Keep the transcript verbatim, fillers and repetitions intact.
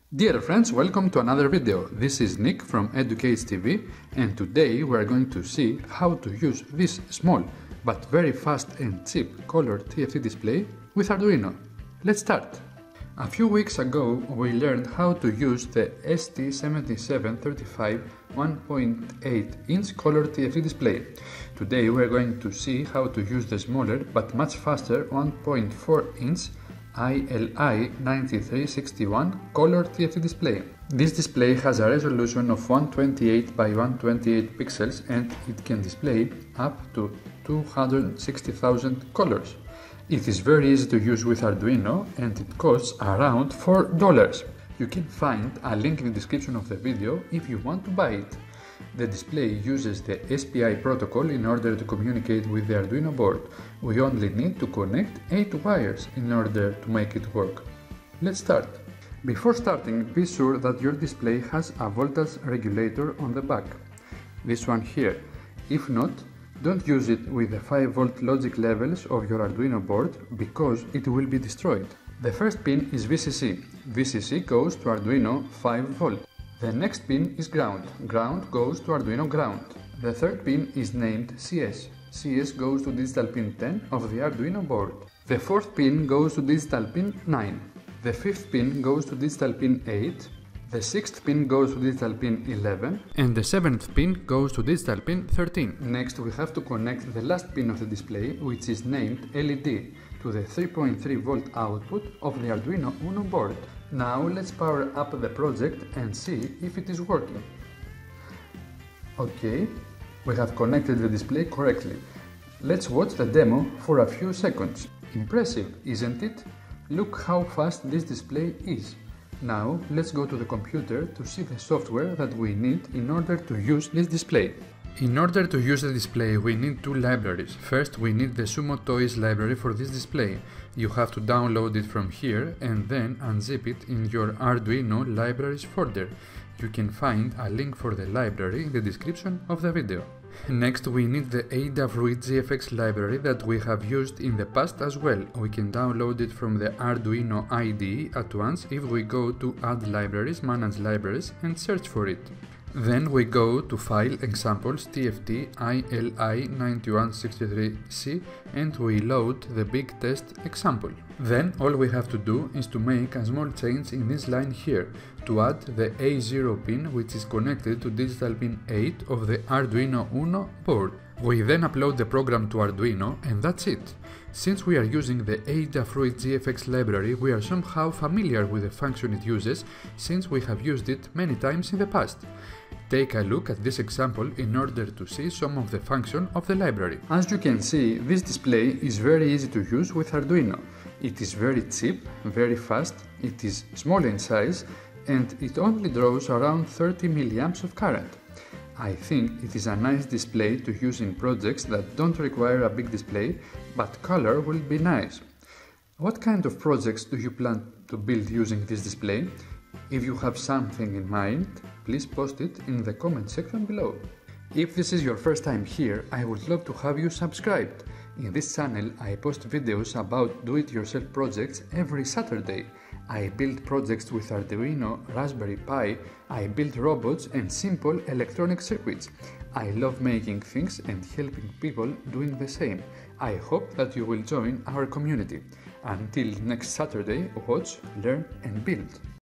Dear friends, welcome to another video. This is Nick from Educates T V, and today we are going to see how to use this small but very fast and cheap colored T F T display with Arduino. Let's start! A few weeks ago we learned how to use the S T seven seven three five one point eight inch colored T F T display. Today we are going to see how to use the smaller but much faster one point four inch I L I nine three six one color T F T display. This display has a resolution of one twenty-eight by one twenty-eight pixels and it can display up to two hundred sixty thousand colors. It is very easy to use with Arduino and it costs around four dollars. You can find a link in the description of the video if you want to buy it. The display uses the S P I protocol in order to communicate with the Arduino board. We only need to connect eight wires in order to make it work. Let's start. Before starting, be sure that your display has a voltage regulator on the back. This one here. If not, don't use it with the five volt logic levels of your Arduino board because it will be destroyed. The first pin is V C C. V C C goes to Arduino five volt. The next pin is ground. Ground goes to Arduino ground. The third pin is named C S. C S goes to digital pin ten of the Arduino board. The fourth pin goes to digital pin nine. The fifth pin goes to digital pin eight. The sixth pin goes to digital pin eleven. And the seventh pin goes to digital pin thirteen. Next we have to connect the last pin of the display, which is named L E D, to the three point three volt output of the Arduino Uno board. Now let's power up the project and see if it is working. Okay, we have connected the display correctly. Let's watch the demo for a few seconds. Impressive, isn't it? Look how fast this display is. Now let's go to the computer to see the software that we need in order to use this display. In order to use the display we need two libraries. First we need the Sumo Toys library for this display. You have to download it from here and then unzip it in your Arduino libraries folder. You can find a link for the library in the description of the video. Next we need the Adafruit G F X library that we have used in the past as well. We can download it from the Arduino I D E at once if we go to Add Libraries, Manage Libraries and search for it. Then we go to File, Examples, T F T, I L I nine one six three C and we load the big test example. Then all we have to do is to make a small change in this line here to add the A zero pin which is connected to digital pin eight of the Arduino Uno board. We then upload the program to Arduino and that's it. Since we are using the Adafruit G F X library, we are somehow familiar with the function it uses since we have used it many times in the past. Take a look at this example in order to see some of the function of the library. As you can see, this display is very easy to use with Arduino. It is very cheap, very fast, it is small in size and it only draws around thirty milliamps of current. I think it is a nice display to use in projects that don't require a big display, but color will be nice. What kind of projects do you plan to build using this display? If you have something in mind, please post it in the comment section below. If this is your first time here, I would love to have you subscribed. In this channel I post videos about do-it-yourself projects every Saturday. I build projects with Arduino, Raspberry Pi, I build robots and simple electronic circuits. I love making things and helping people doing the same. I hope that you will join our community. Until next Saturday, watch, learn and build.